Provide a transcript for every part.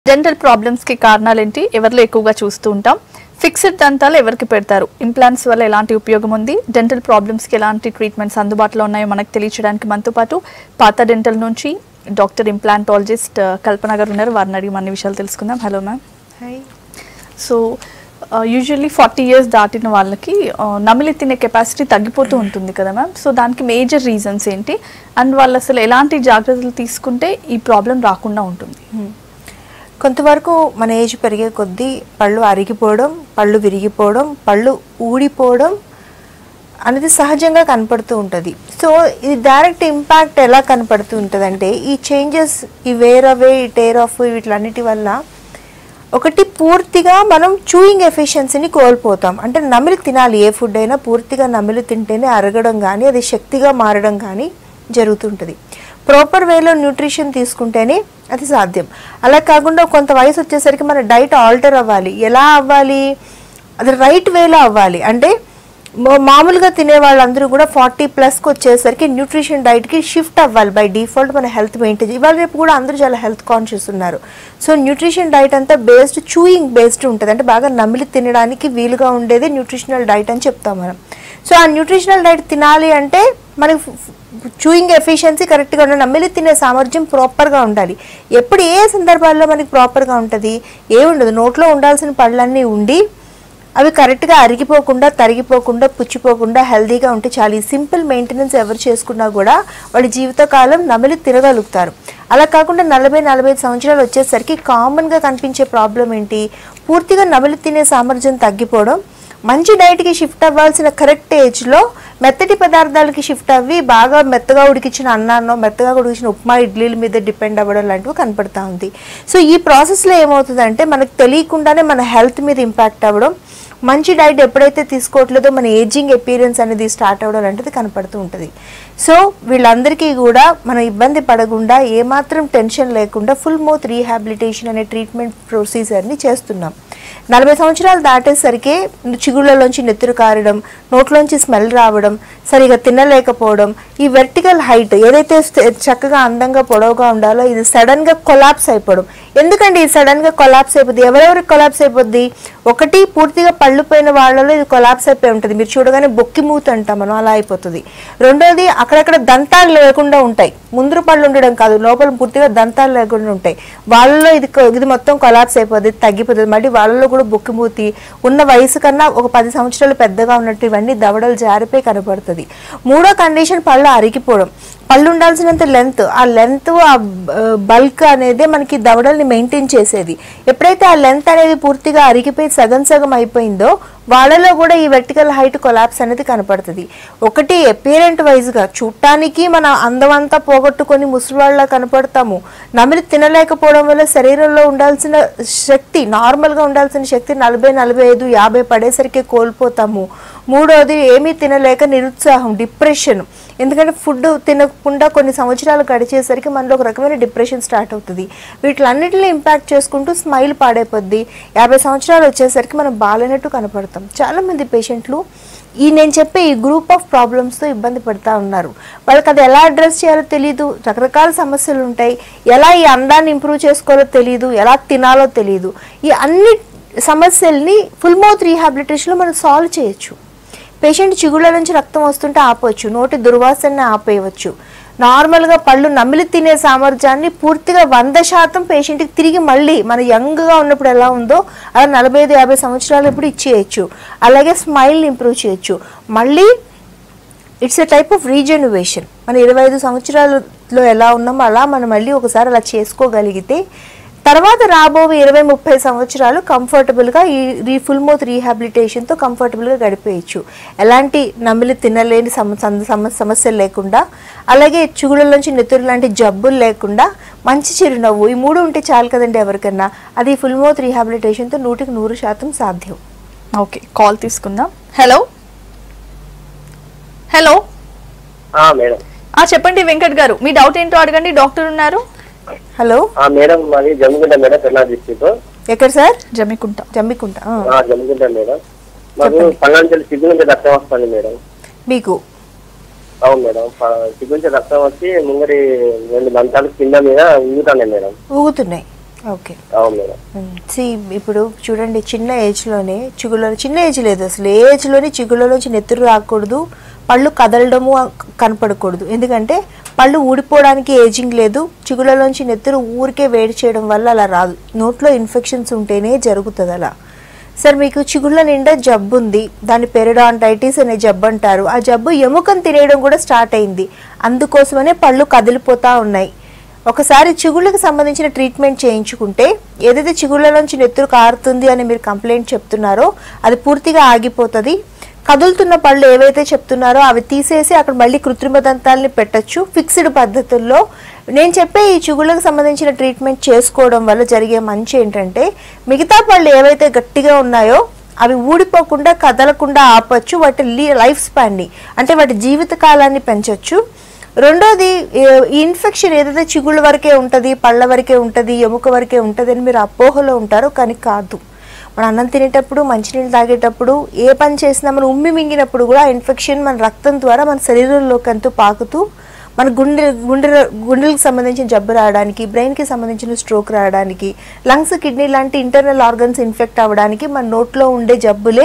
Dental problems కి కారణాలు ఏంటి ఎవరిలో ఎక్కువగా చూస్తూ ఉంటాం ఫిక్స్డ్ దంతాలు ఎవరికి పెడతారు ఇంప్లాంట్స్ వల్ల ఎలాంటి ఉపయోగం ఉంది డెంటల్ ప్రాబ్లమ్స్ కి ఎలాంటి ట్రీట్మెంట్స్ అందుబాటులో ఉన్నాయో మనకు తెలియజేయడానికి మనతో పాటు పాత డెంటల్ నుంచి డాక్టర్ ఇంప్లాంటాలజిస్ట్ కల్పన గారు ఉన్నారు వారిని అడిగి అన్ని విషయాలు తెలుసుకుందాం hello ma'am hi so usually 40 years దాటిన వాళ్ళకి నమిలి తినే కెపాసిటీ తగ్గిపోతూ ఉంటుంది కదా మ్యామ్ సో దానికి మేజర్ రీజన్స్ ఏంటి అండ్ వాళ్ళు అసలు ఎలాంటి జాగ్రత్తలు తీసుకుంటే ఈ ప్రాబ్లం రాకుండా ఉంటుంది కొంతవరకు మన ఏజ్ పెరిగే కొద్దీ పళ్ళు అరిగిపోవడం పళ్ళు విరిగిపోవడం పళ్ళు ఊడిపోవడం అనేది సహజంగా కనపడుతూ ఉంటుంది సో ఇది డైరెక్ట్ ఇంపాక్ట్ ఎలా కనపడుతూ ఉంటుందంటే ఈ చేంజెస్ ఈ వేర్ అవే ఈ టేర్ ఆఫ్ వీటిలన్నిటి వల్ల ఒకటి పూర్తిగా మనం చూయింగ్ ఎఫిషియన్సీని కోల్పోతాం అంటే నమిలి తినాలి ఏ ఫుడ్ అయినా పూర్తిగా నమిలి తింటేనే అరగడం కానీ అది శక్తిగా మారడం కానీ జరుగుతుంటుంది ప్రాపర్ వేలో న్యూట్రిషన్ తీసుకుంటేనే అది సాధ్యం అలా కాకుండా కొంత వయసు వచ్చేసరికి మన డైట్ ఆల్టర్ అవ్వాలి ఎలా అవ్వాలి అది రైట్ వేలో అవ్వాలి అంటే మామూలుగా తినే వాళ్ళందరూ కూడా 40+ వచ్చేసరికి న్యూట్రిషన్ డైట్కి షిఫ్ట్ అవ్వాలి బై డిఫాల్ట్ మన హెల్త్ మెయింటైన్ ఇవాళ రేపు కూడా అందరూ చాలా హెల్త్ కాన్షియస్ ఉన్నారు సో న్యూట్రిషన్ డైట్ అంతా చూయింగ్ బేస్డ్ ఉంటుంది అంటే బాగా నమిలి తినడానికి వీలుగా ఉండేది న్యూట్రిషనల్ డైట్ అని చెప్తాం మనం సో ఆ న్యూట్రిషనల్ డైట్ తినాలి అంటే మనకి చూయింగ్ ఎఫిషియన్సీ కరెక్ట్గా ఉండాలి నమిలి తినే సామర్థ్యం ప్రాపర్గా ఉండాలి ఎప్పుడు ఏ సందర్భాల్లో మనకి ప్రాపర్గా ఉంటుంది ఏముండదు నోట్లో ఉండాల్సిన పళ్ళన్నీ ఉండి అవి కరెక్ట్గా అరిగిపోకుండా తరిగిపోకుండా పుచ్చిపోకుండా హెల్దీగా ఉంటే చాలా ఈ సింపుల్ మెయింటెనెన్స్ ఎవరు చేసుకున్నా కూడా వాడి జీవితకాలం నమిలి తిరగలుగుతారు అలా కాకుండా 40-45 సంవత్సరాలు వచ్చేసరికి కామన్గా కనిపించే ప్రాబ్లం ఏంటి పూర్తిగా నమిలి తినే సామర్థ్యం తగ్గిపోవడం మంచి డైట్కి షిఫ్ట్ అవ్వాల్సిన కరెక్ట్ ఏజ్లో మెత్తటి పదార్థాలకి షిఫ్ట్ అవ్వి బాగా మెత్తగా ఉడికించిన అన్నాన్నో మెత్తగా ఉడికించిన ఉప్మా ఇడ్లీల మీద డిపెండ్ అవ్వడం లాంటివి కనపడతా ఉంది సో ఈ ప్రాసెస్లో ఏమవుతుందంటే మనకు తెలియకుండానే మన హెల్త్ మీద ఇంపాక్ట్ అవ్వడం మంచి డైట్ ఎప్పుడైతే తీసుకోవట్లేదో మన ఏజింగ్ అపీరెన్స్ అనేది స్టార్ట్ అవ్వడం లాంటిది కనపడుతూ ఉంటుంది సో వీళ్ళందరికీ కూడా మనం ఇబ్బంది పడకుండా ఏమాత్రం టెన్షన్ లేకుండా ఫుల్ మౌత్ రీహాబిలిటేషన్ అనే ట్రీట్మెంట్ ప్రొసీజర్ని చేస్తున్నాం 40 సంవత్సరాలు దాటేసరికి చిగుళ్ళలోంచి నెత్తురు కారడం నోట్లోంచి స్మెల్ రావడం సరిగా తినలేకపోవడం ఈ వెర్టికల్ హైట్ ఏదైతే చక్కగా అందంగా పొడవుగా ఉండాలో ఇది సడన్గా కొలాప్స్ అయిపోవడం ఎందుకంటే ఇది సడన్గా కొలాప్స్ అయిపోద్ది ఎవరెవరికి కొలాప్స్ అయిపోద్ది ఒకటి పూర్తిగా పళ్ళు పోయిన వాళ్ళలో ఇది కొలాప్స్ అయిపోయి ఉంటుంది మీరు చూడగానే బొక్కి మూత అంటాం మనం అలా అయిపోతుంది రెండోది అక్కడక్కడ దంతాలు లేకుండా ఉంటాయి ముందు పళ్ళు ఉండడం కాదు లోపల పూర్తిగా దంతాలు లేకుండా ఉంటాయి వాళ్ళలో ఇది మొత్తం కొలాప్స్ అయిపోద్ది తగ్గిపోతుంది మళ్ళీ వాళ్ళలో కూడా బొక్కి మూతి ఉన్న వయసు కన్నా ఒక 10 సంవత్సరాలు పెద్దగా ఉన్నట్టు ఇవన్నీ దవడలు జారిపోయి కనపడుతుంది మూడో కండిషన్ పళ్ళు అరిగిపోవడం పళ్ళు ఉండాల్సినంత లెంత్ ఆ బల్క్ అనేది మనకి దవడల్ని మెయింటైన్ చేసేది ఎప్పుడైతే ఆ లెంత్ అనేది పూర్తిగా అరిగిపోయి సగం అయిపోయిందో వాళ్ళలో కూడా ఈ వెర్టికల్ హైట్ కొలాప్స్ అనేది కనపడుతుంది ఒకటి అపియరెంట్ వైజ్గా చూడటానికి మన అందమంతా పోగొట్టుకొని ముసలివాళ్ళ కనపడతాము నమిలి తినలేకపోవడం వల్ల శరీరంలో ఉండాల్సిన శక్తి నార్మల్గా ఉండాల్సిన శక్తి 40-45-50 పడేసరికి కోల్పోతాము మూడోది ఏమీ తినలేక నిరుత్సాహం డిప్రెషన్ ఎందుకంటే ఫుడ్ తినకుండా కొన్ని సంవత్సరాలు గడిచేసరికి మనలో ఒక రకమైన డిప్రెషన్ స్టార్ట్ అవుతుంది వీటిలన్నిటిని ఇంపాక్ట్ చేసుకుంటూ స్మైల్ పాడైపోద్ది 50 సంవత్సరాలు వచ్చేసరికి మనం బాగాలేనట్టు కనపడతాం చాలామంది పేషెంట్లు నేను చెప్పే ఈ గ్రూప్ ఆఫ్ ప్రాబ్లమ్స్తో ఇబ్బంది పడుతూ ఉన్నారు వాళ్ళకి అది ఎలా అడ్రస్ చేయాలో తెలియదు రకరకాల సమస్యలు ఉంటాయి ఎలా ఈ అందాన్ని ఇంప్రూవ్ చేసుకోవాలో తెలియదు ఎలా తినాలో తెలియదు ఈ అన్ని సమస్యల్ని ఫుల్ మౌత్ రీహాబిలిటేషన్లో మనం సాల్వ్ చేయొచ్చు పేషెంట్ చిగుళ్ళ నుంచి రక్తం వస్తుంటే ఆపవచ్చు నోటి దుర్వాసనని ఆపేయవచ్చు నార్మల్గా పళ్ళు నమిలి తినే సామర్థ్యాన్ని పూర్తిగా 100% పేషెంట్కి తిరిగి మళ్ళీ మన యంగ్గా ఉన్నప్పుడు ఎలా ఉందో అలా 45-50 సంవత్సరాలు ఇప్పుడు ఇచ్చేయచ్చు అలాగే స్మైల్ని ఇంప్రూవ్ చేయొచ్చు మళ్ళీ it's a type of rejuvenation మన 25 సంవత్సరాలలో ఎలా ఉన్నామో అలా మనం మళ్ళీ ఒకసారి అలా చేసుకోగలిగితే తర్వాత రాబోయే 20-30 సంవత్సరాలు కంఫర్టబుల్గా ఈ ఫుల్ మౌత్ రీహాబిలిటేషన్తో కంఫర్టబుల్గా గడిపేయచ్చు ఎలాంటి నమిలి తినలేని సమస్యలు లేకుండా అలాగే చిగుళ్ళలోంచి నెత్తురు లాంటి జబ్బులు లేకుండా మంచి చిరునవ్వు ఈ మూడు ఉంటే చాలు కదండి ఎవరికన్నా అది ఫుల్ మౌత్ రీహాబిలిటేషన్తో 100% సాధ్యం ఓకే కాల్ తీసుకుందాం హలో హలో చెప్పండి వెంకట్ గారు మీ డౌట్ ఏంటో అడగండి డాక్టర్ ఉన్నారు హలో మేడం మాది జమ్మికుంట మేడం తెలంగాణ డిస్ట్రిక్ట్ ఎక్కడ సార్ జమ్మికుంట జమ్మికుంట మేడం మాకు పల్నాడు సిగ్గు నుంచి రక్తం వస్తుంది మేడం మీకు అవును మేడం సిగ్గు నుంచి రక్తం వచ్చి ముంగడి 2 దంతాలు కింద మీద ఊగుతున్నాయి మేడం ఊగుతున్నాయి ఓకే. అవును మేడం. ఇప్పుడు చూడండి, చిన్న ఏజ్లోనే చిగుళ్ళలో, చిన్న ఏజ్ లేదు అసలు, ఏ ఏజ్లోనే చిగుళ్ళలోంచి నెత్తురు రాకూడదు, పళ్ళు కదలడము కనపడకూడదు. ఎందుకంటే పళ్ళు ఊడిపోవడానికి ఏజింగ్ లేదు, చిగుళ్ళలోంచి నెత్తురు ఊరికే వేడి చేయడం వల్ల అలా రాదు, నోట్లో ఇన్ఫెక్షన్స్ ఉంటేనే జరుగుతుంది అలా. సార్, మీకు చిగుళ్ళ నిండా జబ్బు ఉంది, దాన్ని పెరిడాంటైటిస్ అనే జబ్బు అంటారు. ఆ జబ్బు ఎముకను తినేయడం కూడా స్టార్ట్ అయింది, అందుకోసమనే పళ్ళు కదిలిపోతూ ఉన్నాయి. ఒకసారి చిగుళ్ళకి సంబంధించిన ట్రీట్మెంట్ చేయించుకుంటే ఏదైతే చిగుళ్ళలోంచి నెత్తురు కారుతుంది అని మీరు కంప్లైంట్ చెప్తున్నారో అది పూర్తిగా ఆగిపోతుంది. కదులుతున్న పళ్ళు ఏవైతే చెప్తున్నారో అవి తీసేసి అక్కడ మళ్ళీ కృత్రిమ దంతాలని పెట్టచ్చు ఫిక్స్డ్ పద్ధతుల్లో. నేను చెప్పే ఈ చిగుళ్ళకి సంబంధించిన ట్రీట్మెంట్ చేసుకోవడం వల్ల జరిగే మంచి ఏంటంటే, మిగతా పళ్ళు ఏవైతే గట్టిగా ఉన్నాయో అవి ఊడిపోకుండా కదలకుండా ఆపచ్చు, వాటి లైఫ్ స్పాన్ని అంటే వాటి జీవిత కాలాన్ని పెంచవచ్చు. రెండోది, ఈ ఇన్ఫెక్షన్ ఏదైతే చిగుళ్ళ వరకే ఉంటుంది, పళ్ళ వరకే ఉంటుంది, ఎముక వరకే ఉంటుంది అని మీరు అపోహలో ఉంటారు, కానీ కాదు. మనం అన్నం తినేటప్పుడు, మంచినీళ్ళు తాగేటప్పుడు, ఏ పని చేసినా మనం ఉమ్మి మింగినప్పుడు కూడా ఆ ఇన్ఫెక్షన్ మన రక్తం ద్వారా మన శరీరంలోకి అంతా పాకుతూ మన గుండెలకు సంబంధించిన జబ్బు రావడానికి, బ్రెయిన్కి సంబంధించిన స్ట్రోక్ రావడానికి, లంగ్స్, కిడ్నీ లాంటి ఇంటర్నల్ ఆర్గన్స్ ఇన్ఫెక్ట్ అవ్వడానికి మన నోట్లో ఉండే జబ్బులే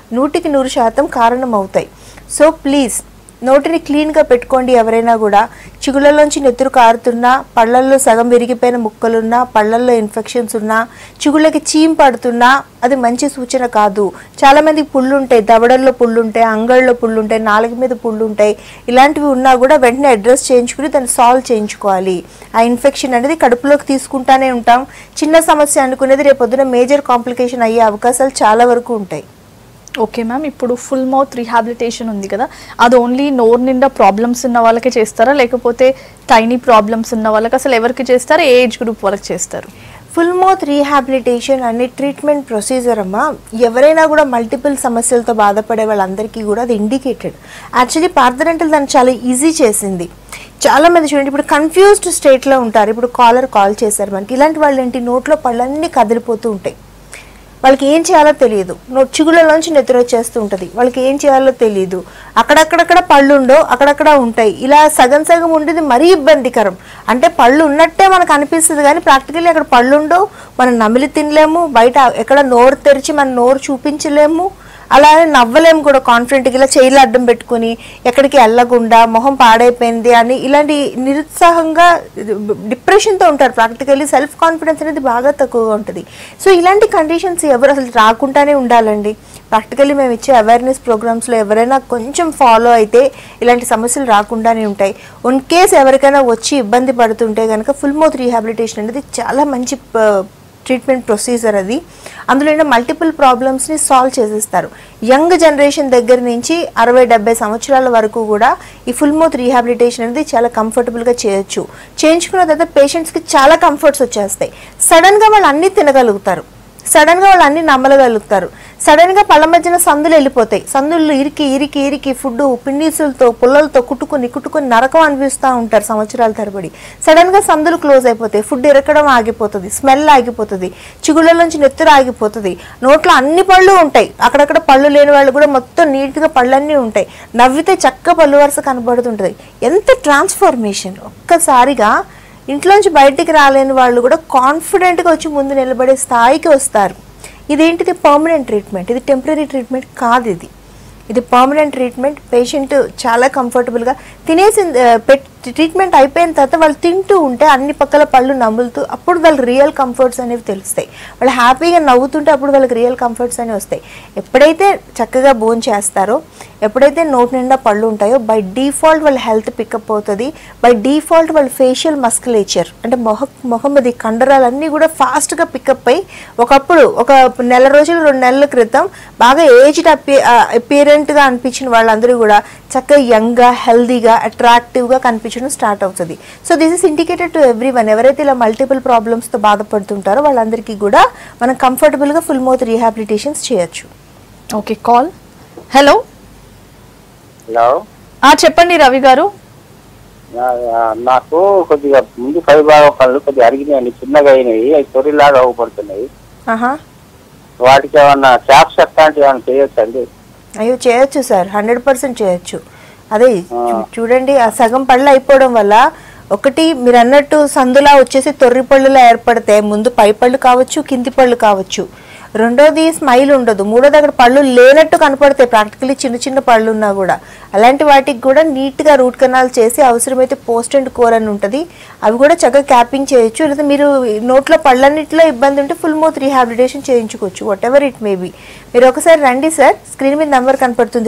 100% కారణం అవుతాయి. సో ప్లీజ్ నోటిని క్లీన్గా పెట్టుకోండి. ఎవరైనా కూడా చిగుళ్ళలోంచి నెత్తురు కారుతున్నా, పళ్ళల్లో సగం విరిగిపోయిన ముక్కలున్నా, పళ్ళల్లో ఇన్ఫెక్షన్స్ ఉన్నా, చిగుళ్ళకి చీమ్ పడుతున్నా అది మంచి సూచన కాదు. చాలామందికి పుళ్ళు ఉంటాయి, దవడల్లో పుళ్ళు ఉంటాయి, అంగళ్ళలో పుళ్ళు ఉంటాయి, నాలుగు మీద పుళ్ళు ఉంటాయి. ఇలాంటివి ఉన్నా కూడా వెంటనే అడ్రస్ చేయించుకుని దాన్ని సాల్వ్ చేయించుకోవాలి. ఆ ఇన్ఫెక్షన్ అనేది కడుపులోకి తీసుకుంటానే ఉంటాం. చిన్న సమస్య అనుకునేది రేపొద్దున మేజర్ కాంప్లికేషన్ అయ్యే అవకాశాలు చాలా వరకు ఉంటాయి. ఓకే మ్యామ్, ఇప్పుడు ఫుల్ మౌత్ రీహాబిలిటేషన్ ఉంది కదా, అది ఓన్లీ నోరు నిండా ప్రాబ్లమ్స్ ఉన్న వాళ్ళకే చేస్తారా, లేకపోతే టైనీ ప్రాబ్లమ్స్ ఉన్న వాళ్ళకి అసలు ఎవరికి చేస్తారా, ఏ ఏజ్ గ్రూప్ వాళ్ళకి చేస్తారు? ఫుల్ మౌత్ రీహాబిలిటేషన్ అనే ట్రీట్మెంట్ ప్రొసీజర్ అమ్మా, ఎవరైనా కూడా మల్టిపుల్ సమస్యలతో బాధపడే వాళ్ళందరికీ కూడా అది ఇండికేటెడ్. యాక్చువల్లీ పార్థ డెంటల్ దాన్ని చాలా ఈజీ చేసింది. చాలామంది చూడండి, ఇప్పుడు కన్ఫ్యూజ్డ్ స్టేట్లో ఉంటారు. ఇప్పుడు కాల్ చేశారు మనకి, ఇలాంటి వాళ్ళు ఏంటి, నోట్లో పళ్ళన్నీ కదిలిపోతూ ఉంటాయి, వాళ్ళకి ఏం చేయాలో తెలియదు, చిగుళ్ళలోంచి నెత్తురు వచ్చేస్తూ ఉంటుంది, వాళ్ళకి ఏం చేయాలో తెలియదు, అక్కడక్కడక్కడ పళ్ళు ఉండో అక్కడక్కడ ఉంటాయి, ఇలా సగం సగం ఉండేది మరీ ఇబ్బందికరం. అంటే పళ్ళు ఉన్నట్టే మనకు అనిపిస్తుంది కానీ ప్రాక్టికల్లీ అక్కడ పళ్ళు ఉండో, మనం నమిలి తినలేము, బయట ఎక్కడ నోరు తెరిచి మన నోరు చూపించలేము, అలానే నవ్వలేము కూడా కాన్ఫిడెంట్గా, ఇలా చేయిలు అడ్డం పెట్టుకుని ఎక్కడికి వెళ్ళకుండా మొహం పాడైపోయింది అని ఇలాంటి నిరుత్సాహంగా డిప్రెషన్తో ఉంటారు. ప్రాక్టికల్లీ సెల్ఫ్ కాన్ఫిడెన్స్ అనేది బాగా తక్కువగా ఉంటుంది. సో ఇలాంటి కండిషన్స్ ఎవరు అసలు రాకుండానే ఉండాలండి. ప్రాక్టికల్లీ మేము ఇచ్చే అవేర్నెస్ ప్రోగ్రామ్స్లో ఎవరైనా కొంచెం ఫాలో అయితే ఇలాంటి సమస్యలు రాకుండానే ఉంటాయి. ఇన్ కేస్ ఎవరికైనా వచ్చి ఇబ్బంది పడుతుంటే కనుక ఫుల్ మౌత్ రీహాబిలిటేషన్ అనేది చాలా మంచి ట్రీట్మెంట్ ప్రొసీజర్. అది అందులో మల్టిపుల్ ప్రాబ్లమ్స్ని సాల్వ్ చేసేస్తారు. యంగ్ జనరేషన్ దగ్గర నుంచి 60-70 సంవత్సరాల వరకు కూడా ఈ ఫుల్ మౌత్ రీహాబిలిటేషన్ అనేది చాలా కంఫర్టబుల్గా చేయొచ్చు. చేయించుకున్న తర్వాత పేషెంట్స్కి చాలా కంఫర్ట్స్ వచ్చేస్తాయి. సడన్గా వాళ్ళు అన్నీ తినగలుగుతారు, సడన్గా వాళ్ళు అన్నీ నమ్మలగలుగుతారు, సడన్గా పళ్ళ మధ్యన సందులు వెళ్ళిపోతాయి, సందుల్లో ఇరికి ఇరికి ఇరికి ఫుడ్ పిన్నీసులతో పుల్లలతో కుట్టుకుని నరకం అనిపిస్తూ ఉంటారు సంవత్సరాల తరబడి. సడన్గా సందులు క్లోజ్ అయిపోతాయి, ఫుడ్ ఇరకడం ఆగిపోతుంది, స్మెల్ ఆగిపోతుంది, చిగుళ్ళలోంచి నెత్తురు ఆగిపోతుంది, నోట్లో అన్ని పళ్ళు ఉంటాయి, అక్కడక్కడ పళ్ళు లేని వాళ్ళు కూడా మొత్తం నీట్గా పళ్ళన్నీ ఉంటాయి, నవ్వితే చక్క పళ్ళు వరుస కనబడుతుంటుంది. ఎంత ట్రాన్స్ఫర్మేషన్! ఒక్కసారిగా ఇంట్లోంచి బయటికి రాలేని వాళ్ళు కూడా కాన్ఫిడెంట్గా వచ్చి ముందు నిలబడే స్థాయికి వస్తారు. ఇదేంటిది పర్మనెంట్ ట్రీట్మెంట్, ఇది టెంపరీ ట్రీట్మెంట్ కాదు, ఇది పర్మనెంట్ ట్రీట్మెంట్. పేషెంట్ చాలా కంఫర్టబుల్గా తినేసి ట్రీట్మెంట్ అయిపోయిన తర్వాత వాళ్ళు తింటూ ఉంటే అన్ని పక్కల పళ్ళు నములుతూ అప్పుడు వాళ్ళకి రియల్ కంఫర్ట్స్ అనేవి తెలుస్తాయి. వాళ్ళు హ్యాపీగా నవ్వుతుంటే అప్పుడు వాళ్ళకి రియల్ కంఫర్ట్స్ అనేవి వస్తాయి. ఎప్పుడైతే చక్కగా భోజనం చేస్తారో, ఎప్పుడైతే నోటి నిండా పళ్ళు ఉంటాయో బై డిఫాల్ట్ వాళ్ళ హెల్త్ పికప్ అవుతుంది. బై డిఫాల్ట్ వాళ్ళ ఫేషియల్ మస్కులేచర్ అంటే మొహమ్మది కండరాలన్నీ కూడా ఫాస్ట్గా పికప్ అయ్యి ఒకప్పుడు ఒక నెల రోజులు 2 నెలల క్రితం బాగా ఏజ్డ్ అపియరెంట్గా అనిపించిన వాళ్ళందరూ కూడా చక్కగా యంగ్గా హెల్దీగా అట్రాక్టివ్గా కనిపించడం స్టార్ట్ అవుతుంది. So this is indicated to everyone. ఎవరైతే ఇలా మల్టిపుల్ ప్రాబ్లమ్స్తో బాధపడుతుంటారో వాళ్ళందరికీ కూడా మనం కంఫర్టబుల్గా ఫుల్ మౌత్ రీహాబిలిటేషన్స్ చేయొచ్చు. Okay, call. హలో హలో, చెప్పండి రవి గారు. నాకు కొద్దిగా ముందు పై భాగం పళ్ళు కొద్దిగా అరిగినాయండి, చిన్నగా అయినాయి, అవి తొరిలాగా అవ్వబడుతున్నాయి. వాటికి ఏమన్నా క్యాప్స్ అట్లాంటివి ఏమైనా చేయొచ్చు అండి? అయ్యో చేయొచ్చు సార్, 100% చేయొచ్చు. అదే చూడండి, ఆ సగం పళ్ళు అయిపోవడం వల్ల ఒకటి మీరు అన్నట్టు సందులా వచ్చేసి తొర్రి పళ్ళులా ఏర్పడితే ముందు పై పళ్ళు కావచ్చు, కింది పళ్ళు కావచ్చు. రెండోది స్మైల్ ఉండదు. మూడోది అక్కడ పళ్ళు లేనట్టు కనపడతాయి, ప్రాక్టికలీ చిన్న చిన్న పళ్ళు ఉన్నా కూడా. అలాంటి వాటికి కూడా నీట్గా రూట్ కెనాల్ చేసి అవసరమైతే పోస్ట్ అండ్ కోర్ అని ఉంటుంది, అవి కూడా చక్కగా క్యాపింగ్ చేయొచ్చు. లేదా మీరు నోట్లో పళ్ళన్నింటిలో ఇబ్బంది ఉంటే ఫుల్ మౌత్ రీహాబిలిటేషన్ చేయించుకోవచ్చు, whatever it may be. మీరు ఒకసారి రండి సార్, స్క్రీన్ మీద నెంబర్ కనపడుతుంది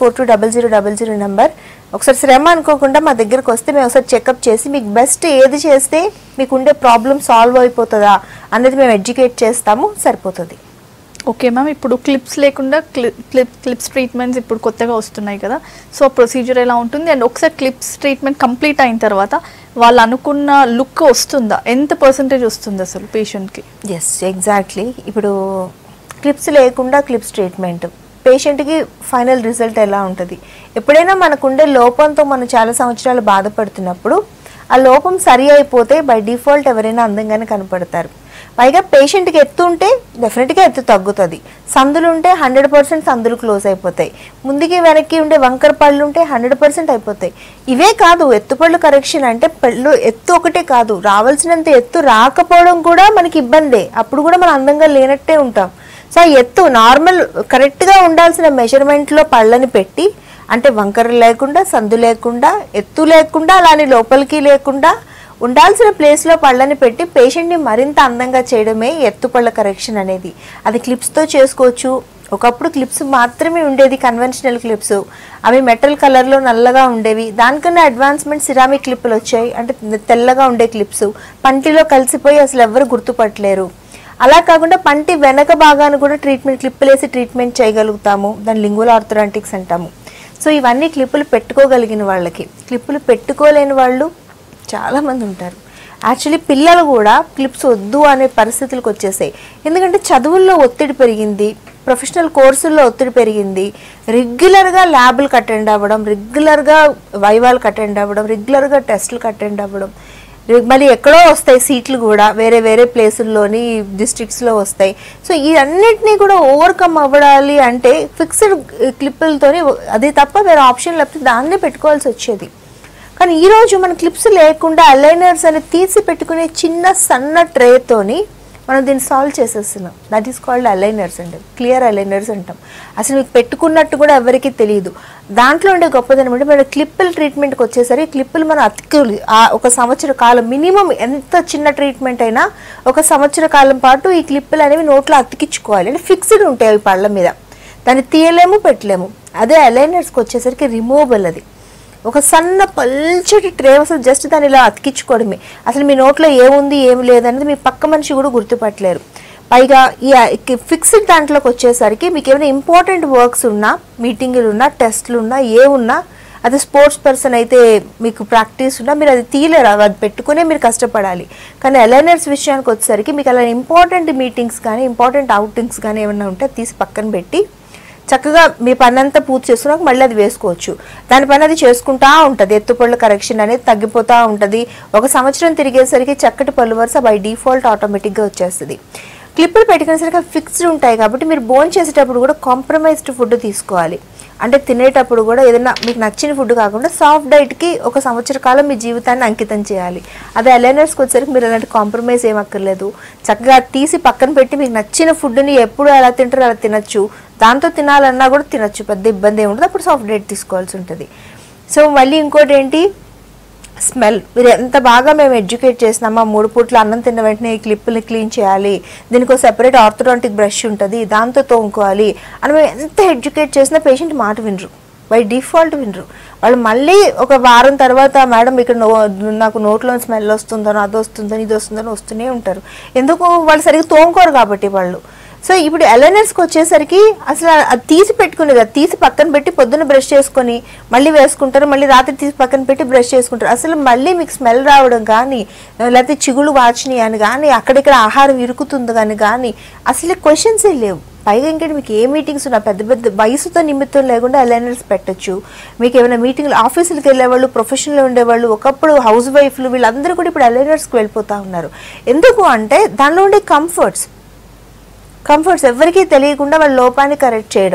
41420000 నెంబర్. ఒకసారి శ్రమ అనుకోకుండా మా దగ్గరకు వస్తే మేము ఒకసారి చెకప్ చేసి మీకు బెస్ట్ ఏది చేస్తే మీకు ఉండే ప్రాబ్లమ్ సాల్వ్ అయిపోతుందా అనేది మేము ఎడ్యుకేట్ చేస్తాము, సరిపోతుంది. ఓకే మ్యామ్, ఇప్పుడు క్లిప్స్ లేకుండా క్లిప్స్ ట్రీట్మెంట్స్ ఇప్పుడు కొత్తగా వస్తున్నాయి కదా, సో ప్రొసీజర్ ఎలా ఉంటుంది? అండ్ ఒకసారి క్లిప్స్ ట్రీట్మెంట్ కంప్లీట్ అయిన తర్వాత వాళ్ళు అనుకున్న లుక్ వస్తుందా, ఎంత పర్సంటేజ్ వస్తుంది అసలు పేషెంట్కి? Yes, exactly. ఇప్పుడు క్లిప్స్ లేకుండా క్లిప్స్ ట్రీట్మెంట్ పేషెంట్కి ఫైనల్ రిజల్ట్ ఎలా ఉంటుంది? ఎప్పుడైనా మనకుండే లోపంతో మనం చాలా సంవత్సరాలు బాధపడుతున్నప్పుడు ఆ లోపం సరి అయిపోతే బై డిఫాల్ట్ ఎవరైనా అందంగానే కనపడతారు. పైగా పేషెంట్కి ఎత్తు ఉంటే డెఫినెట్గా ఎత్తు తగ్గుతుంది, సందులు ఉంటే 100% సందులు క్లోజ్ అయిపోతాయి, ముందుకి వెనక్కి ఉండే వంకర పళ్ళు ఉంటే 100% అయిపోతాయి. ఇవే కాదు, ఎత్తుపళ్ళు కరెక్షన్ అంటే పళ్ళు ఎత్తు ఒకటే కాదు, రావాల్సినంత ఎత్తు రాకపోవడం కూడా మనకి ఇబ్బందే, అప్పుడు కూడా మనం అందంగా లేనట్టే ఉంటాం. సో ఎత్తు నార్మల్ కరెక్ట్గా ఉండాల్సిన మెజర్మెంట్లో పళ్ళని పెట్టి, అంటే వంకర లేకుండా, సందు లేకుండా, ఎత్తు లేకుండా, అలానే లోపలికి లేకుండా ఉండాల్సిన ప్లేస్లో పళ్ళని పెట్టి పేషెంట్ని మరింత అందంగా చేయడమే ఎత్తుపళ్ళ కరెక్షన్ అనేది. అది క్లిప్స్తో చేసుకోవచ్చు. ఒకప్పుడు క్లిప్స్ మాత్రమే ఉండేది, కన్వెన్షనల్ క్లిప్స్, అవి మెటల్ కలర్లో నల్లగా ఉండేవి. దానికన్నా అడ్వాన్స్మెంట్ సిరామిక్ క్లిప్పులు వచ్చాయి, అంటే తెల్లగా ఉండే క్లిప్స్, పంటిలో కలిసిపోయి అసలు ఎవరు గుర్తుపట్టలేరు. అలా కాకుండా పంటి వెనక భాగాన్ని కూడా ట్రీట్మెంట్ క్లిప్పులు వేసి ట్రీట్మెంట్ చేయగలుగుతాము, దాన్ని లింగువల్ ఆర్థోడాంటిక్స్ అంటాము. సో ఇవన్నీ క్లిప్పులు పెట్టుకోగలిగిన వాళ్ళకి. క్లిప్పులు పెట్టుకోలేని వాళ్ళు చాలామంది ఉంటారు. యాక్చువల్లీ పిల్లలు కూడా క్లిప్స్ వద్దు అనే పరిస్థితులకు వచ్చేసాయి, ఎందుకంటే చదువుల్లో ఒత్తిడి పెరిగింది, ప్రొఫెషనల్ కోర్సుల్లో ఒత్తిడి పెరిగింది, రెగ్యులర్గా ల్యాబులకు అటెండ్ అవ్వడం, రెగ్యులర్గా వైవాలకు అటెండ్ అవ్వడం, రెగ్యులర్గా టెస్టులకు అటెండ్ అవ్వడం, మళ్ళీ ఎక్కడో వస్తాయి సీట్లు కూడా, వేరే వేరే ప్లేసుల్లోని డిస్ట్రిక్ట్స్లో వస్తాయి. సో ఈ అన్నిటినీ కూడా ఓవర్కమ్ అవ్వడాలి అంటే ఫిక్స్డ్ క్లిప్పులతోని, అది తప్ప వేరే ఆప్షన్ లేకపోతే దాన్నే పెట్టుకోవాల్సి వచ్చేది. కానీ ఈరోజు మన క్లిప్స్ లేకుండా అలైనర్స్ అని తీసి పెట్టుకునే చిన్న సన్న ట్రేతోని మనం దీన్ని సాల్వ్ చేసేస్తున్నాం. దట్ ఈస్ కాల్డ్ అలైనర్స్ అండి, క్లియర్ అలైనర్స్ అంటాం. అసలు మీకు పెట్టుకున్నట్టు కూడా ఎవరికి తెలియదు. దాంట్లో ఉండే గొప్పదనం అంటే మన క్లిప్పుల ట్రీట్మెంట్కి వచ్చేసరికి క్లిప్పులు మనం అతికిలి ఒక సంవత్సర కాలం మినిమం, ఎంత చిన్న ట్రీట్మెంట్ అయినా 1 సంవత్సర కాలం పాటు ఈ క్లిప్పులు అనేవి నోట్లో అతికించుకోవాలి. అంటే ఫిక్స్డ్ ఉంటాయి అవి పళ్ళ మీద, దాన్ని తీయలేము, పెట్టలేము. అదే అలైనర్స్కి వచ్చేసరికి రిమూవబుల్. అది ఒక సన్న పల్చటి ట్రే, అసలు జస్ట్ దాన్ని ఇలా అతికించుకోవడమే. అసలు మీ నోట్లో ఏముంది ఏమి లేదనేది మీ పక్క మనిషి కూడా గుర్తుపట్టలేరు. పైగా ఈ ఫిక్స్డ్ దాంట్లోకి వచ్చేసరికి మీకు ఏమైనా ఇంపార్టెంట్ వర్క్స్ ఉన్నా, మీటింగులు ఉన్నా, టెస్ట్లు ఉన్నా, ఏమున్నా, అది స్పోర్ట్స్ పర్సన్ అయితే మీకు ప్రాక్టీస్ ఉన్నా మీరు అది తీయలేరు, అది పెట్టుకునే మీరు కష్టపడాలి. కానీ అలైనర్స్ విషయానికి వచ్చేసరికి మీకు అలా ఇంపార్టెంట్ మీటింగ్స్ కానీ, ఇంపార్టెంట్ అవుటింగ్స్ కానీ ఏమైనా ఉంటే తీసి పక్కన పెట్టి చక్కగా మీ పని అంతా పూర్తి చేసుకున్నాక మళ్ళీ అది వేసుకోవచ్చు. దాని పని అది చేసుకుంటా ఉంటుంది, ఎత్తుపళ్ళు కరెక్షన్ అనేది తగ్గిపోతూ ఉంటుంది. 1 సంవత్సరం తిరిగేసరికి చక్కటి పళ్ళు వరుస బై డిఫాల్ట్ ఆటోమేటిక్గా వచ్చేస్తుంది. క్లిప్పులు పెట్టుకునేసరికి ఫిక్స్డ్ ఉంటాయి కాబట్టి మీరు బోన్ చేసేటప్పుడు కూడా కాంప్రమైజ్డ్ ఫుడ్ తీసుకోవాలి. అంటే తినేటప్పుడు కూడా ఏదైనా మీకు నచ్చిన ఫుడ్ కాకుండా సాఫ్ట్ డైట్కి 1 సంవత్సర కాలం మీ జీవితాన్ని అంకితం చేయాలి. అదే అలైనర్స్కి వచ్చేసరికి మీరు అలాంటి కాంప్రమైజ్ ఏమక్కర్లేదు, చక్కగా తీసి పక్కన పెట్టి మీకు నచ్చిన ఫుడ్ని ఎప్పుడు ఎలా తింటారో అలా తినచ్చు, దాంతో తినాలన్నా కూడా తినచ్చు, పెద్ద ఇబ్బంది ఏమి ఉండదు. అప్పుడు సాఫ్ట్ డైట్ తీసుకోవాల్సి ఉంటుంది. సో మళ్ళీ ఇంకోటి ఏంటి, స్మెల్. మీరు ఎంత బాగా మేము ఎడ్యుకేట్ చేసినామా, 3 పూట్ల అన్నం తిన్న వెంటనే ఈ క్లిప్పుని క్లీన్ చేయాలి, దీనికి ఒక సెపరేట్ ఆర్థోడాంటిక్ బ్రష్ ఉంటుంది, దాంతో తోముకోవాలి అని మేము ఎంత ఎడ్యుకేట్ చేసినా పేషెంట్ మాట వినరు, బై డిఫాల్ట్ వినరు. వాళ్ళు మళ్ళీ ఒక వారం తర్వాత మేడం ఇక్కడ నాకు నోట్లో స్మెల్ వస్తుందనో, అది వస్తుందని, ఇది వస్తుందని వస్తూనే ఉంటారు. ఎందుకు, వాళ్ళు సరిగ్గా తోముకోరు కాబట్టి వాళ్ళు. సో ఇప్పుడు అలైనర్స్కి వచ్చేసరికి అసలు అది తీసి పెట్టుకునేది, అది తీసి పక్కన పెట్టి పొద్దున్న బ్రష్ చేసుకొని మళ్ళీ వేసుకుంటారు, మళ్ళీ రాత్రి తీసి పక్కన పెట్టి బ్రష్ చేసుకుంటారు. అసలు మళ్ళీ మీకు స్మెల్ రావడం కానీ, లేకపోతే చిగుళ్ళు వాచినాయి అని కానీ, అక్కడిక్కడ ఆహారం ఇరుకుతుంది కానీ అసలు క్వశ్చన్సే లేవు. పైగా ఇంకేంటి, మీకు ఏ మీటింగ్స్ ఉన్నా పెద్ద పెద్ద వయసుతో నిమిత్తం లేకుండా అలైనర్స్ పెట్టచ్చు. మీకు ఏమైనా మీటింగ్లు, ఆఫీసులకు వెళ్ళేవాళ్ళు, ప్రొఫెషన్లో ఉండేవాళ్ళు, ఒకప్పుడు హౌస్ వైఫ్లు, వీళ్ళందరూ కూడా ఇప్పుడు అలైనర్స్కి వెళ్ళిపోతూ ఉన్నారు. ఎందుకు అంటే దానిలో ఉండే కంఫర్ట్స్ ఎవరికీ తెలియకుండా వాళ్ళ లోపాన్ని కరెక్ట్ చేయడం.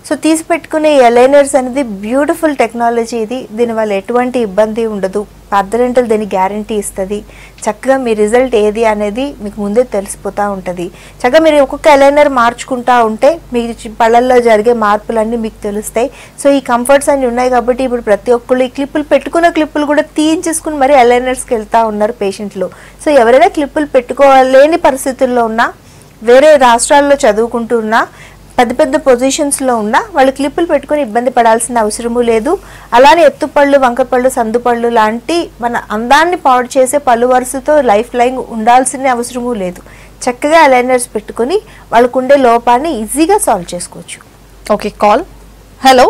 సో తీసి పెట్టుకునే అలైనర్స్ అనేది బ్యూటిఫుల్ టెక్నాలజీ ఇది. దీనివల్ల ఎటువంటి ఇబ్బంది ఉండదు. పార్థ డెంటల్ దీని గ్యారంటీ ఇస్తుంది. చక్కగా మీ రిజల్ట్ ఏది అనేది మీకు ముందే తెలిసిపోతూ ఉంటుంది. చక్కగా మీరు ఒక్కొక్క అలైనర్ మార్చుకుంటూ ఉంటే మీ పళ్ళల్లో జరిగే మార్పులన్నీ మీకు తెలుస్తాయి. సో ఈ కంఫర్ట్స్ అన్నీ ఉన్నాయి కాబట్టి ఇప్పుడు ప్రతి ఒక్కళ్ళు ఈ క్లిప్పులు పెట్టుకున్న క్లిప్పులు కూడా తీయించేసుకుని మరీ అలైనర్స్కి వెళ్తూ ఉన్నారు పేషెంట్లు. సో ఎవరైనా క్లిప్పులు పెట్టుకోలేని పరిస్థితుల్లో ఉన్నా, వేరే రాష్ట్రాల్లో చదువుకుంటున్నా, పెద్ద పెద్ద పొజిషన్స్లో ఉన్న వాళ్ళు క్లిప్పులు పెట్టుకొని ఇబ్బంది పడాల్సిన అవసరము లేదు. అలానే ఎత్తుపళ్ళు, వంకపళ్ళు, సందుపళ్ళు లాంటి మన అందాన్ని పాడు చేసే పళ్ళు వరుసతో లైఫ్ లైన్ ఉండాల్సిన అవసరము లేదు. చక్కగా అలైనర్స్ పెట్టుకొని వాళ్ళకు ఉండే లోపాన్ని ఈజీగా సాల్వ్ చేసుకోవచ్చు. Okay, call. హలో,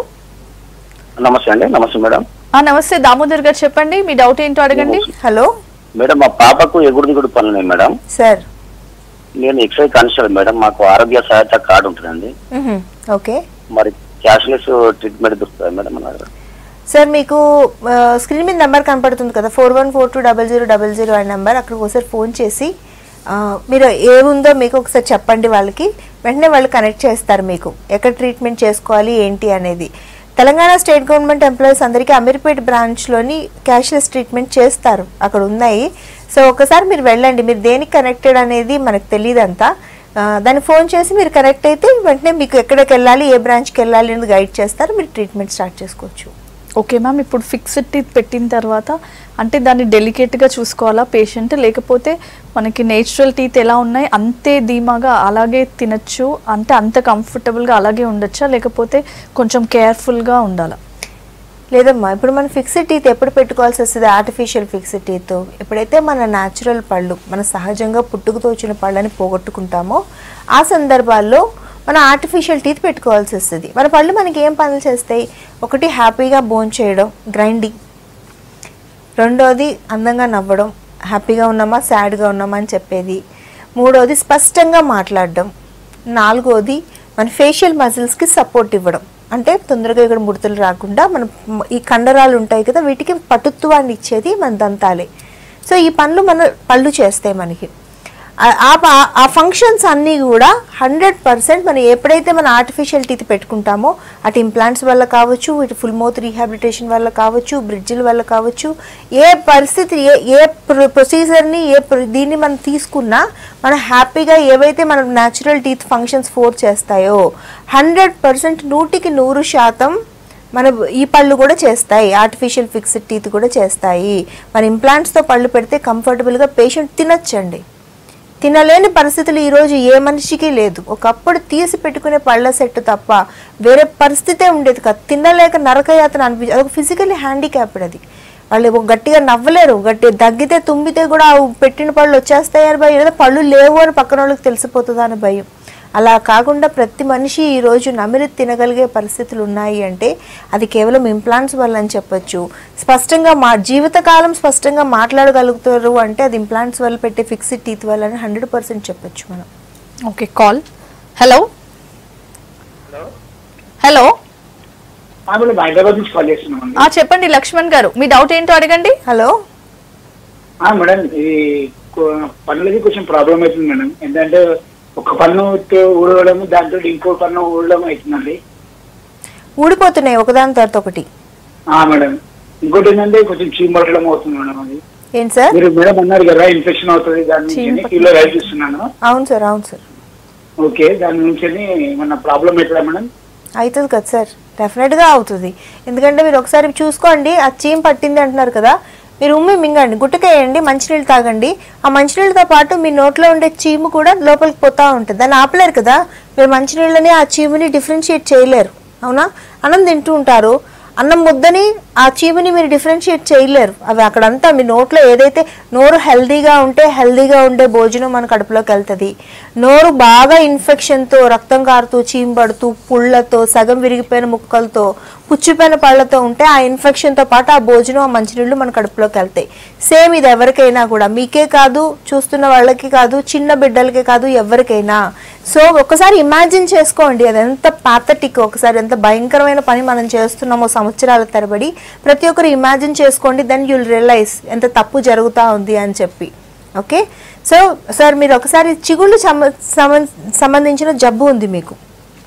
నమస్తే అండి. నమస్తే మేడం. నమస్తే దామోదర్ గారు, చెప్పండి మీ డౌట్ ఏంటో అడగండి. హలో మేడం, మా పాపకు ఎగుడు దిగుడు పనులు మేడం. సార్, నేను ఎక్సైజ్ కానిస్టేబుల్ మేడం. మాకు ఆరోగ్య సహాయత కార్డు ఉంటుందండి. ఓకే, మరి క్యాష్లెస్ ట్రీట్మెంట్ దొరుకుతుంది మేడం మన దగ్గర? సార్ మీకు స్క్రీన్ మీద నెంబర్ కనపడుతుంది కదా, 41420000 అనే నెంబర్. అక్కడికి ఒకసారి ఫోన్ చేసి మీరు ఏముందో మీకు ఒకసారి చెప్పండి వాళ్ళకి. వెంటనే వాళ్ళు కనెక్ట్ చేస్తారు మీకు ఎక్కడ ట్రీట్మెంట్ చేసుకోవాలి ఏంటి అనేది. తెలంగాణ స్టేట్ గవర్నమెంట్ ఎంప్లాయీస్ అందరికీ అమీర్పేట్ బ్రాంచ్లోని క్యాష్లెస్ ట్రీట్మెంట్ చేస్తారు, అక్కడ ఉన్నాయి. సో ఒకసారి మీరు వెళ్ళండి. మీరు దేనికి కనెక్టెడ్ అనేది మనకు తెలియదంతా. దాన్ని ఫోన్ చేసి మీరు కనెక్ట్ అయితే వెంటనే మీకు ఎక్కడికి వెళ్ళాలి, ఏ బ్రాంచ్కి వెళ్ళాలి అనేది గైడ్ చేస్తారు. మీరు ట్రీట్మెంట్ స్టార్ట్ చేసుకోవచ్చు. ఓకే మ్యామ్, ఇప్పుడు ఫిక్స్డ్ టీత్ పెట్టిన తర్వాత అంటే దాన్ని డెలికేట్గా చూసుకోవాలా పేషెంట్, లేకపోతే మనకి నేచురల్ టీత్ ఎలా ఉన్నాయి అంతే ధీమాగా అలాగే తినచ్చు, అంటే అంత కంఫర్టబుల్గా అలాగే ఉండొచ్చా, లేకపోతే కొంచెం కేర్ఫుల్గా ఉండాలా? లేదమ్మా, ఇప్పుడు మనం ఫిక్స్డ్ టీత్ ఎప్పుడు పెట్టుకోవాల్సి వస్తుంది? ఆర్టిఫిషియల్ ఫిక్స్డ్ టీత్ ఎప్పుడైతే మన న్యాచురల్ పళ్ళు, మన సహజంగా పుట్టుకతో వచ్చిన పళ్ళని పోగొట్టుకుంటామో ఆ సందర్భాల్లో మన ఆర్టిఫిషియల్ టీత్ పెట్టుకోవాల్సి వస్తుంది. మన పళ్ళు మనకి ఏం పనులు చేస్తాయి? ఒకటి హ్యాపీగా బోన్ చేయడం, గ్రైండింగ్. రెండోది అందంగా నవ్వడం, హ్యాపీగా ఉన్నామా సాడ్గా ఉన్నామా అని చెప్పేది. మూడోది స్పష్టంగా మాట్లాడడం. నాలుగోది మన ఫేషియల్ మజిల్స్కి సపోర్ట్ ఇవ్వడం, అంటే తొందరగా ఇక్కడ ముడతలు రాకుండా మన ఈ కండరాలు ఉంటాయి కదా వీటికి పటుత్వాన్ని ఇచ్చేది మన దంతాలే. సో ఈ పనులు మన పళ్ళు చేస్తాయి మనకి. ఆ ఫంక్షన్స్ అన్నీ కూడా 100% మనం ఎప్పుడైతే మన ఆర్టిఫిషియల్ టీత్ పెట్టుకుంటామో అటు ఇంప్లాంట్స్ వల్ల కావచ్చు, ఇటు ఫుల్ మౌత్ రీహాబిలిటేషన్ వల్ల కావచ్చు, బ్రిడ్జిల వల్ల కావచ్చు, ఏ పరిస్థితి ఏ ప్రొసీజర్ని దీన్ని మనం తీసుకున్నా మనం హ్యాపీగా ఏవైతే మన న్యాచురల్ టీత్ ఫంక్షన్స్ 4 చేస్తాయో 100% 100% మన ఈ పళ్ళు కూడా చేస్తాయి. ఆర్టిఫిషియల్ ఫిక్స్డ్ టీత్ కూడా చేస్తాయి. మన ఇంప్లాంట్స్తో పళ్ళు పెడితే కంఫర్టబుల్గా పేషెంట్ తినచ్చండి. తినలేని పరిస్థితులు ఈరోజు ఏ మనిషికి లేదు. ఒకప్పుడు తీసి పెట్టుకునే పళ్ళ సెట్ తప్ప వేరే పరిస్థితే ఉండేది కాదు. తినలేక నరకయాతన అనిపించింది. అదొక ఫిజికల్లీ హ్యాండిక్యాప్డ్. అది వాళ్ళు గట్టిగా నవ్వలేరు, గట్టి దగ్గితే తుమ్మితే కూడా పెట్టిన పళ్ళు వచ్చేస్తాయని భయం, లేదా పళ్ళు లేవు అని పక్కన వాళ్ళకి తెలిసిపోతుందా అని భయం. అలా కాకుండా ప్రతి మనిషి ఈరోజు నమిలి తినగలిగే పరిస్థితులు ఉన్నాయి అంటే అది కేవలం ఇంప్లాంట్స్ వల్ల అని చెప్పొచ్చు. స్పష్టంగా జీవితకాలం స్పష్టంగా మాట్లాడగలుగుతారు అంటే అది ఇంప్లాంట్స్ వల్ల పెట్టే ఫిక్స్డ్ టీత్ వల్ల అని 100% చెప్పొచ్చు మనం. Okay, call. Hello hello, Hyderabad నుంచి కాల్ చేస్తున్నాం. చెప్పండి లక్ష్మణ్ గారు, మీ డౌట్ ఏంటో అడగండి. హలో మేడం, ఇది పనులకి కొంచెం ప్రాబ్లం అవుతుంది మేడం. ఏంటంటే ఒక పన్ను ఊడవడం, దాంతో ఇంకో పన్ను ఊడడం అవుతుందండి. ఊడిపోతున్నాయి ఒకదాని తర్వాత ఒకటి. మేడం, ఇంకోటి ఏంటంటే కొంచెం చీమడడం అవుతుంది మేడం. అది ఏంటి సార్? మీరు మేడం అన్నారు కదా ఇన్ఫెక్షన్ అవుతుంది, దాని నుంచి కిలో రైట్ ఇస్తున్నాను. అవును సార్, అవును సార్. ఓకే, దాని నుంచి ఏమన్నా ప్రాబ్లం అవుతుందా మేడం? అవుతుంది కదా సార్, డెఫినెట్గా అవుతుంది. ఎందుకంటే మీరు ఒకసారి చూసుకోండి, ఆ చీమ పట్టింది అంటున్నారు కదా, మీరు ఉమ్మి మింగండి, గుట్టకేయండి, మంచినీళ్ళు తాగండి. ఆ మంచినీళ్ళతో పాటు మీ నోట్లో ఉండే చీము కూడా లోపలికి పోతూ ఉంటుంది. దాన్ని ఆపలేరు కదా మీరు. మంచినీళ్ళని ఆ చీముని డిఫరెన్షియేట్ చేయలేరు, అవునా? అన్నం తింటూ ఉంటారు, అన్నం ముద్దని ఆ చీముని మీరు డిఫరెన్షియేట్ చేయలేరు. అవి అక్కడంతా మీ నోట్లో ఏదైతే నోరు హెల్దీగా ఉంటే హెల్దీగా ఉండే భోజనం మన కడుపులోకి వెళ్తుంది. నోరు బాగా ఇన్ఫెక్షన్తో, రక్తం కారుతూ, చీము పడుతూ, పుళ్ళతో, సగం విరిగిపోయిన ముక్కలతో, పుచ్చిపోయిన పళ్ళతో ఉంటే ఆ ఇన్ఫెక్షన్తో పాటు ఆ భోజనం, ఆ మంచినీళ్ళు మన కడుపులోకి వెళ్తాయి. సేమ్ ఇది ఎవరికైనా కూడా, మీకే కాదు, చూస్తున్న వాళ్ళకి కాదు, చిన్న బిడ్డలకే కాదు, ఎవరికైనా. సో ఒకసారి ఇమాజిన్ చేసుకోండి అది ఎంత పాథటిక్, ఒకసారి ఎంత భయంకరమైన పని మనం చేస్తున్నామో సంవత్సరాల తరబడి. ప్రతి ఒక్కరు ఇమాజిన్ చేసుకోండి, దెన్ యుల్ రియలైజ్ ఎంత తప్పు జరుగుతూ ఉంది అని చెప్పి. ఓకే, సో సార్ మీరు ఒకసారి చిగుళ్ళు సంబంధించిన జబ్బు ఉంది మీకు.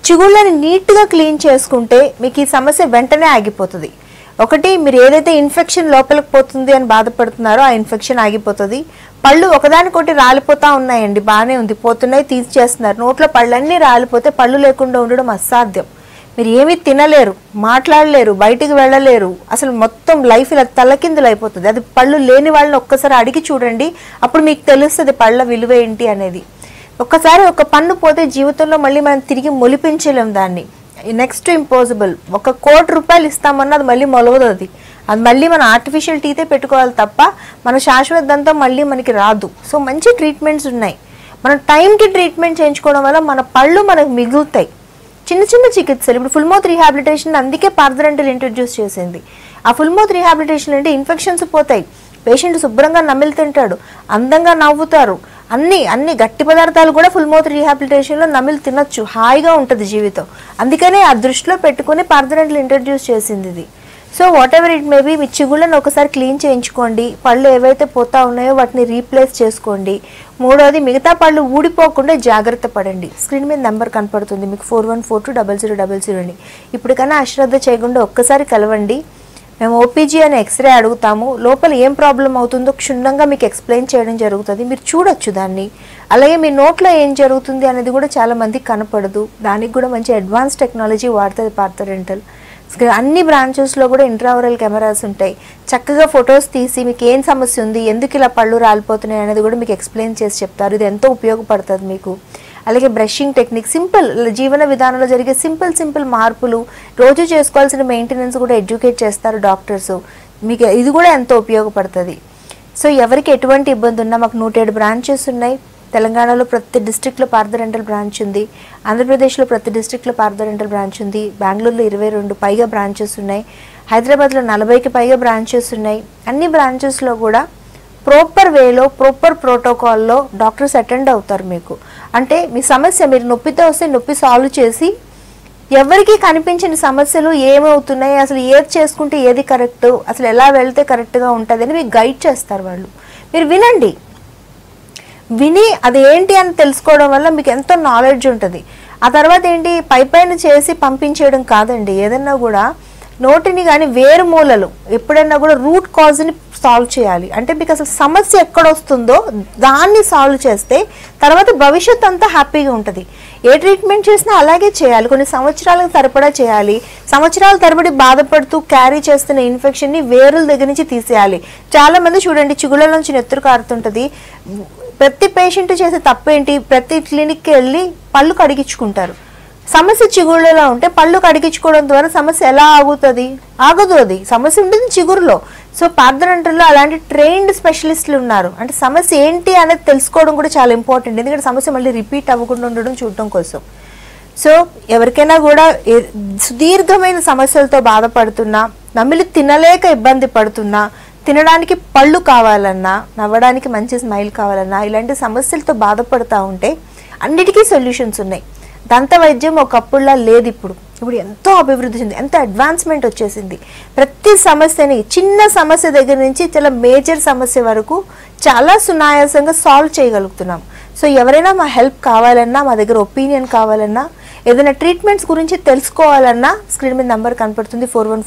చిగుళ్ళని నీట్గా క్లీన్ చేసుకుంటే మీకు ఈ సమస్య వెంటనే ఆగిపోతుంది. ఒకటి, మీరు ఏదైతే ఇన్ఫెక్షన్ లోపలికి పోతుంది అని బాధపడుతున్నారో ఆ ఇన్ఫెక్షన్ ఆగిపోతుంది. పళ్ళు ఒకదానికొకటి రాలిపోతా ఉన్నాయండి, బాగానే ఉంది, పోతున్నాయి, తీసేస్తున్నారు. నోట్లో పళ్ళన్నీ రాలిపోతే పళ్ళు లేకుండా ఉండడం అసాధ్యం. మీరు ఏమీ తినలేరు, మాట్లాడలేరు, బయటికి వెళ్ళలేరు, అసలు మొత్తం లైఫ్ ఇలా తలకిందులు అయిపోతుంది. అది పళ్ళు లేని వాళ్ళని ఒక్కసారి అడిగి చూడండి, అప్పుడు మీకు తెలుస్తుంది పళ్ళ విలువ ఏంటి అనేది. ఒక్కసారి ఒక పన్ను పోతే జీవితంలో మళ్ళీ మనం తిరిగి మొలిపించలేం దాన్ని. Next impossible. 1 కోటి రూపాయలు ఇస్తామన్నా అది మళ్ళీ మొలవదు. అది మళ్ళీ మన ఆర్టిఫిషియల్ టీతే పెట్టుకోవాలి తప్ప మన శాశ్వత దంతం మళ్ళీ మనకి రాదు. సో మంచి ట్రీట్మెంట్స్ ఉన్నాయి. మనం టైంకి ట్రీట్మెంట్ చేయించుకోవడం వల్ల మన పళ్ళు మనకు మిగులుతాయి. చిన్న చిన్న చికిత్సలు, ఇప్పుడు ఫుల్ మౌత్ రీహాబిలిటేషన్ అందుకే పార్థ డెంటల్ ఇంట్రడ్యూస్ చేసింది. ఆ ఫుల్ మౌత్ రీహాబిలిటేషన్ అంటే ఇన్ఫెక్షన్స్ పోతాయి, పేషెంట్ శుభ్రంగా నమిలి తింటాడు, అందంగా నవ్వుతారు, అన్ని గట్టి పదార్థాలు కూడా ఫుల్ మౌత్ రీహాబిలిటేషన్లో నమిలి తినొచ్చు, హాయిగా ఉంటుంది జీవితం. అందుకనే ఆ దృష్టిలో పెట్టుకుని పార్థ డెంటల్ ఇంట్రడ్యూస్ చేసింది ఇది. So whatever it may be, మీ చిగుళ్ళను ఒకసారి క్లీన్ చేయించుకోండి, పళ్ళు ఏవైతే పోతా ఉన్నాయో వాటిని రీప్లేస్ చేసుకోండి. మూడోది, మిగతా పళ్ళు ఊడిపోకుండా జాగ్రత్త పడండి. స్క్రీన్ మీద నెంబర్ కనపడుతుంది మీకు, 41420000 అని. ఇప్పటికన్నా అశ్రద్ధ చేయకుండా ఒక్కసారి కలవండి. మేము ఓపీజీ అనే ఎక్స్రే అడుగుతాము, లోపల ఏం ప్రాబ్లం అవుతుందో క్షుణ్ణంగా మీకు ఎక్స్ప్లెయిన్ చేయడం జరుగుతుంది, మీరు చూడొచ్చు దాన్ని. అలాగే మీ నోట్లో ఏం జరుగుతుంది అనేది కూడా చాలా మందికి కనపడదు, దానికి కూడా మంచి అడ్వాన్స్ టెక్నాలజీ వాడుతుంది పార్థ డెంటల్. అన్ని బ్రాంచెస్లో కూడా ఇంట్రావరల్ కెమెరాస్ ఉంటాయి, చక్కగా ఫొటోస్ తీసి మీకు ఏం సమస్య ఉంది, ఎందుకు ఇలా పళ్ళు రాలిపోతున్నాయి అనేది కూడా మీకు ఎక్స్ప్లెయిన్ చేసి చెప్తారు. ఇది ఎంతో ఉపయోగపడుతుంది మీకు. అలాగే బ్రషింగ్ టెక్నిక్, సింపుల్ జీవన విధానంలో జరిగే సింపుల్ మార్పులు, రోజు చేసుకోవాల్సిన మెయింటెనెన్స్ కూడా ఎడ్యుకేట్ చేస్తారు డాక్టర్స్. మీకు ఇది కూడా ఎంతో ఉపయోగపడుతుంది. సో ఎవరికి ఎటువంటి ఇబ్బంది ఉన్నా మాకు 107 బ్రాంచెస్ ఉన్నాయి. తెలంగాణలో ప్రతి డిస్ట్రిక్ట్లో పార్థ డెంటల్ బ్రాంచ్ ఉంది, ఆంధ్రప్రదేశ్లో ప్రతి డిస్ట్రిక్ట్లో పార్థ డెంటల్ బ్రాంచ్ ఉంది, బెంగళూరులో 22 పైగా బ్రాంచెస్ ఉన్నాయి, హైదరాబాద్లో 40కి పైగా బ్రాంచెస్ ఉన్నాయి. అన్ని బ్రాంచెస్లో కూడా ప్రాపర్ వేలో, ప్రాపర్ ప్రోటోకాల్లో డాక్టర్స్ అటెండ్ అవుతారు మీకు. అంటే మీ సమస్య, మీరు నొప్పితో వస్తే నొప్పి సాల్వ్ చేసి, ఎవరికి కనిపించిన సమస్యలు ఏమవుతున్నాయి, అసలు ఏది చేసుకుంటే ఏది కరెక్ట్, అసలు ఎలా వెళ్తే కరెక్ట్గా ఉంటుంది అని మీకు గైడ్ చేస్తారు వాళ్ళు. మీరు విని అది ఏంటి అని తెలుసుకోవడం వల్ల మీకు ఎంతో నాలెడ్జ్ ఉంటుంది. ఆ తర్వాత ఏంటి, పైన చేసి పంపించేయడం కాదండి. ఏదన్నా కూడా నోటిని కానీ వేరు మూలలు ఎప్పుడైనా కూడా రూట్ కాజ్ని సాల్వ్ చేయాలి. అంటే మీకు అసలు సమస్య ఎక్కడ వస్తుందో దాన్ని సాల్వ్ చేస్తే తర్వాత భవిష్యత్తు అంతా హ్యాపీగా ఉంటుంది. ఏ ట్రీట్మెంట్ చేసినా అలాగే చేయాలి, కొన్ని సంవత్సరాలకు తరబడా చేయాలి. సంవత్సరాల తరబడి బాధపడుతూ క్యారీ చేస్తున్న ఇన్ఫెక్షన్ని వేరుల దగ్గర నుంచి తీసేయాలి. చాలా మంది చూడండి, చిగుళ్ళ నుంచి నెత్తురు కారుతుంటుంది. ప్రతి పేషెంట్ చేసే తప్పేంటి, ప్రతి క్లినిక్కి వెళ్ళి పళ్ళు కడిగించుకుంటారు. సమస్య చిగుళ్ళలో ఉంటే పళ్ళు కడిగించుకోవడం ద్వారా సమస్య ఎలా ఆగుతుంది? ఆగదు. అది సమస్య ఉంటుంది చిగురులో. సో పార్థ డెంటల్లో అలాంటి ట్రైన్డ్ స్పెషలిస్టులు ఉన్నారు. అంటే సమస్య ఏంటి అనేది తెలుసుకోవడం కూడా చాలా ఇంపార్టెంట్, ఎందుకంటే సమస్య మళ్ళీ రిపీట్ అవ్వకుండా ఉండడం చూడటం కోసం. సో ఎవరికైనా కూడా సుదీర్ఘమైన సమస్యలతో బాధపడుతున్నా, నమిలి తినలేక ఇబ్బంది పడుతున్నా, తినడానికి పళ్ళు కావాలన్నా, నవ్వడానికి మంచి స్మైల్ కావాలన్నా, ఇలాంటి సమస్యలతో బాధపడుతూ ఉంటే అన్నిటికీ సొల్యూషన్స్ ఉన్నాయి. దంత వైద్యం ఒకప్పుడులా లేదు, ఇప్పుడు ఎంతో అభివృద్ధి చెంది, ఎంతో అడ్వాన్స్మెంట్ వచ్చేసింది. ప్రతి సమస్యని, చిన్న సమస్య దగ్గర నుంచి చాలా మేజర్ సమస్య వరకు చాలా సునాయాసంగా సాల్వ్ చేయగలుగుతున్నాం. సో ఎవరైనా మా హెల్ప్ కావాలన్నా, మా దగ్గర ఒపీనియన్ కావాలన్నా, ఏదైనా ట్రీట్మెంట్స్ గురించి తెలుసుకోవాలన్నా స్క్రీన్ మీద నెంబర్ కనపడుతుంది,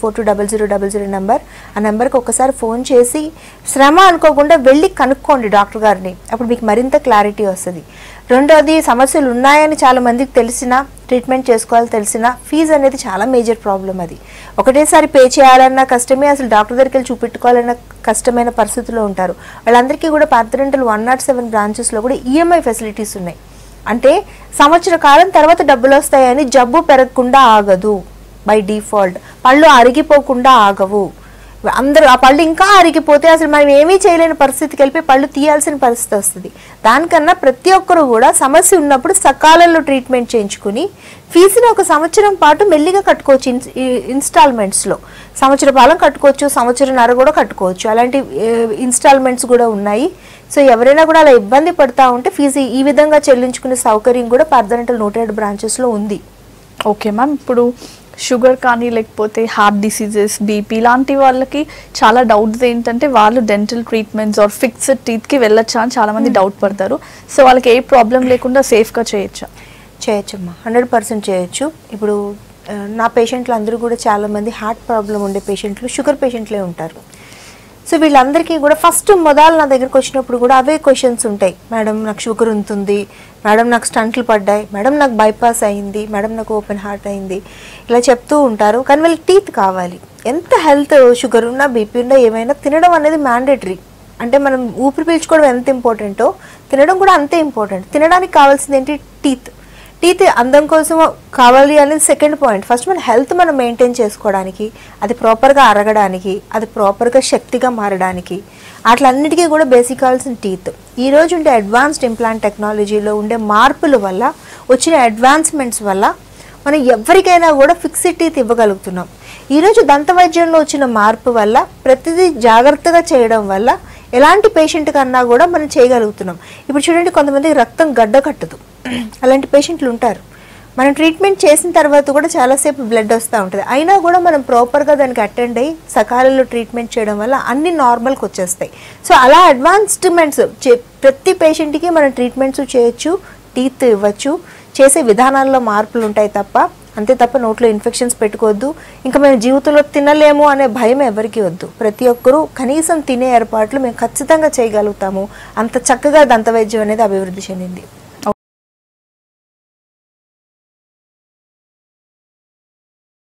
41420000 నెంబర్. ఆ నెంబర్కి ఒకసారి ఫోన్ చేసి శ్రమ అనుకోకుండా వెళ్ళి కనుక్కోండి డాక్టర్ గారిని, అప్పుడు మీకు మరింత క్లారిటీ వస్తుంది. రెండోది, సమస్యలు ఉన్నాయని చాలా మందికి తెలిసినా, ట్రీట్మెంట్ చేసుకోవాలని తెలిసినా ఫీజు అనేది చాలా మేజర్ ప్రాబ్లం. అది ఒకటేసారి పే చేయాలన్నా కష్టమే, అసలు డాక్టర్ దగ్గరికి వెళ్ళి చూపెట్టుకోవాలన్నా కష్టమైన పరిస్థితుల్లో ఉంటారు. వాళ్ళందరికీ కూడా పార్థ డెంటల్ 107 బ్రాంచెస్లో కూడా ఈఎంఐ ఫెసిలిటీస్ ఉన్నాయి. అంటే సంవత్సర కాలం తర్వాత డబ్బులు వస్తాయని జబ్బు పెరగకుండా ఆగదు, బై డిఫాల్ట్ పళ్ళు అరిగిపోకుండా ఆగవు. అందరూ ఆ పళ్ళు ఇంకా అరిగిపోతే అసలు మనం ఏమీ చేయలేని పరిస్థితికి వెళ్ళిపోయి పళ్ళు తీయాల్సిన పరిస్థితి వస్తుంది. దానికన్నా ప్రతి ఒక్కరు కూడా సమస్య ఉన్నప్పుడు సకాలంలో ట్రీట్మెంట్ చేయించుకుని ఫీజుని 1 సంవత్సరం పాటు మెల్లిగా కట్టుకోవచ్చు. ఇన్స్టాల్మెంట్స్లో సంవత్సర కాలం కట్టుకోవచ్చు, సంవత్సరన్నర కూడా కట్టుకోవచ్చు. అలాంటి ఇన్స్టాల్మెంట్స్ కూడా ఉన్నాయి. సో ఎవరైనా కూడా అలా ఇబ్బంది పడుతూ ఉంటే ఫీజు ఈ విధంగా చెల్లించుకునే సౌకర్యం కూడా పార్థ డెంటల్ 107 బ్రాంచెస్లో ఉంది. ఓకే మ్యామ్, ఇప్పుడు షుగర్ కానీ లేకపోతే హార్ట్ డిసీజెస్, బీపీ ఇలాంటి వాళ్ళకి చాలా డౌట్స్ ఏంటంటే వాళ్ళు డెంటల్ ట్రీట్మెంట్స్ ఆర్ ఫిక్స్డ్ టీత్కి వెళ్ళొచ్చా అని చాలామంది డౌట్ పడతారు. సో వాళ్ళకి ఏ ప్రాబ్లం లేకుండా సేఫ్గా చేయొచ్చా? చేయొచ్చమ్మా, 100% చేయొచ్చు. ఇప్పుడు నా పేషెంట్లు అందరూ కూడా చాలామంది హార్ట్ ప్రాబ్లం ఉండే పేషెంట్లు, షుగర్ పేషెంట్లే ఉంటారు. సో వీళ్ళందరికీ కూడా ఫస్ట్ మొదలు నా దగ్గరకు వచ్చినప్పుడు కూడా అవే క్వశ్చన్స్ ఉంటాయి. మేడం నాకు షుగర్ ఉంటుంది, మేడం నాకు స్టంట్లు పడ్డాయి, మేడం నాకు బైపాస్ అయింది, మేడం నాకు ఓపెన్ హార్ట్ అయింది, ఇలా చెప్తూ ఉంటారు. కానీ వాళ్ళకి టీత్ కావాలి. ఎంత హెల్త్ షుగర్ ఉన్నా బీపీ ఉన్నా ఏమైనా తినడం అనేది మ్యాండేటరీ. అంటే మనం ఊపిరి పీల్చుకోవడం ఎంత ఇంపార్టెంటో తినడం కూడా అంతే ఇంపార్టెంట్. తినడానికి కావాల్సింది ఏంటి? టీత్. టీత్ అందం కోసం కావాలి అనేది సెకండ్ పాయింట్. ఫస్ట్ మన హెల్త్ మనం మెయింటైన్ చేసుకోవడానికి, అది ప్రాపర్గా అరగడానికి, అది ప్రాపర్గా శక్తిగా మారడానికి, అట్లన్నిటికీ కూడా బేసిక్ కావాల్సిన టీత్. ఈరోజు ఉండే అడ్వాన్స్డ్ ఇంప్లాంట్ టెక్నాలజీలో ఉండే మార్పుల వల్ల, వచ్చిన అడ్వాన్స్మెంట్స్ వల్ల మనం ఎవరికైనా కూడా ఫిక్స్డ్ టీత్ ఇవ్వగలుగుతున్నాం. ఈరోజు దంత వైద్యంలో వచ్చిన మార్పు వల్ల, ప్రతిదీ జాగ్రత్తగా చేయడం వల్ల ఎలాంటి పేషెంట్ కన్నా కూడా మనం చేయగలుగుతున్నాం. ఇప్పుడు చూడండి, కొంతమందికి రక్తం గడ్డ కట్టదు, అలాంటి పేషెంట్లు ఉంటారు. మనం ట్రీట్మెంట్ చేసిన తర్వాత కూడా చాలాసేపు బ్లడ్ వస్తూ ఉంటుంది, అయినా కూడా మనం ప్రాపర్గా దానికి అటెండ్ అయ్యి సకాలంలో ట్రీట్మెంట్ చేయడం వల్ల అన్ని నార్మల్కి వచ్చేస్తాయి. సో అలా అడ్వాన్స్మెంట్స్ ప్రతి పేషెంట్కి మనం ట్రీట్మెంట్స్ చేయొచ్చు, టీత్ ఇవ్వచ్చు. చేసే విధానాల్లో మార్పులు ఉంటాయి తప్ప, అంతే తప్ప నోట్లో ఇన్ఫెక్షన్స్ పెట్టుకోవద్దు. ఇంకా మేము జీవితంలో తినలేము అనే భయం ఎవరికి వద్దు. ప్రతి ఒక్కరూ కనీసం తినే ఏర్పాట్లు మేము ఖచ్చితంగా చేయగలుగుతాము. అంత చక్కగా దంత వైద్యం అనేది అభివృద్ధి చెందింది.